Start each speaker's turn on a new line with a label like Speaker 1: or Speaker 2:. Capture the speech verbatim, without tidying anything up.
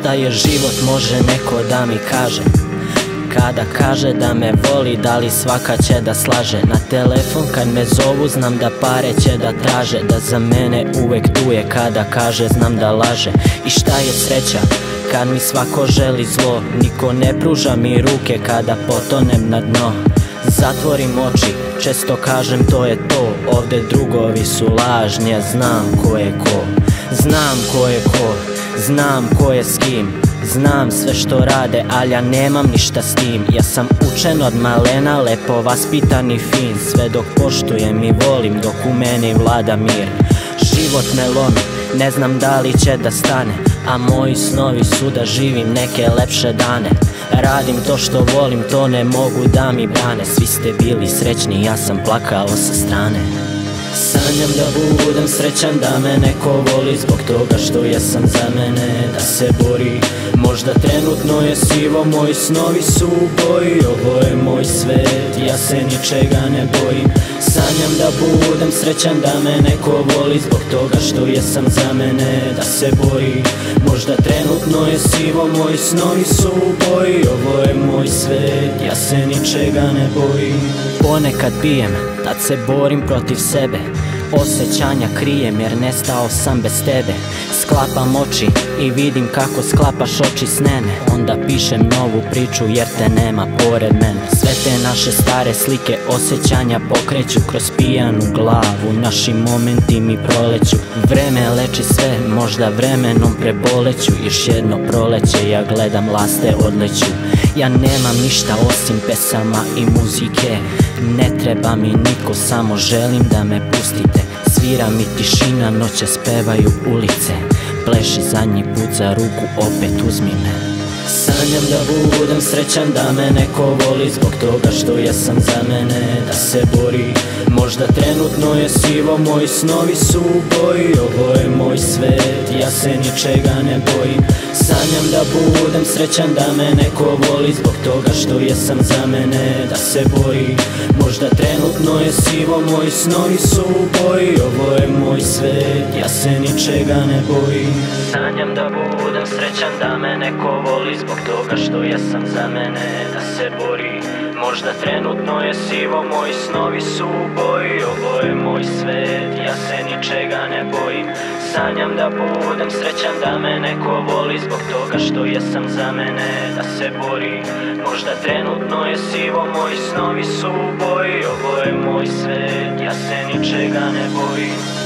Speaker 1: šta je život može neko da mi kaže. Kada kaže da me voli, da li svaka će da slaže. Na telefon kad me zovu znam da pare će da traže. Da za mene uvek tu je kada kaže znam da laže. I šta je sreća kad mi svako želi zlo. Niko ne pruža mi ruke kada potonem na dno. Zatvorim oči, često kažem to je to. Ovde drugovi su lažni, ja znam ko je ko. Znam ko je ko, znam ko je s kim. Znam sve što rade, ali ja nemam ništa s tim. Ja sam učen od malena, lepo vaspitan i fin. Sve dok poštujem i volim, dok u meni vlada mir. Život me lomi, ne znam da li će da stane. A moji snovi su da živim neke lepše dane. Radim to što volim, to ne mogu da mi brane. Svi ste bili srećni, ja sam plakao sa strane. Sanjam da budem srećan, da me neko voli. Zbog toga što jesam za mene, da se bori. Možda trenutno je sivo, moji snovi su u boji. Ovo je moj svet, ja se ničega ne bojim. Sanjam da budem srećan, da me neko voli. Zbog toga što jesam za mene, da se bori. Možda trenutno je sivo, moji snovi su u boji. Ovo je moj svet, ja se ničega ne bojim. Ponekad pijem, tad se borim protiv sebe. Osjećanja krijem jer nestao sam bez tebe. Sklapam oči i vidim kako sklapaš oči s mene. Onda pišem novu priču jer te nema pored mene. Sve te naše stare slike osjećanja pokreću kroz pijanu glavu. Naši momenti mi proleću. Vreme leči sve, možda vremenom preboleću. Još jedno proleće, ja gledam laste odleću. Ja nemam ništa osim pesama i muzike. Ne treba mi niko, samo želim da me pustite. Svira mi tišina, noće spevaju ulice. Pleši zadnji put za ruku, opet uzmi me. Sanjam da budem srećan, da me neko voli. Zbog toga što jesam za mene, da se bori. Možda trenutno je sivo, moji snovi su u boji. Ovo je moj svet, ja se ničega ne bojim. Sanjam da budem srećan, da me neko voli. Zbog toga što jesam za mene, da se bori. Možda trenutno je sivo, moji snovi su u boji. Ovo je moj svet, ja se ničega ne bojim. Sanjam da budem srećan, da me neko voli. Zbog toga što jesam za mene, da se bori. Možda trenutno je sivo, moji snovi su u boji. Ovo je moj svet, ja se ničega ne bojim. Sanjam da budem srećan, da me neko voli. Zbog toga što jesam za mene, da se bori. Možda trenutno je sivo, moji snovi su u boji. Ovo je moj svet, ja se ničega ne bojim.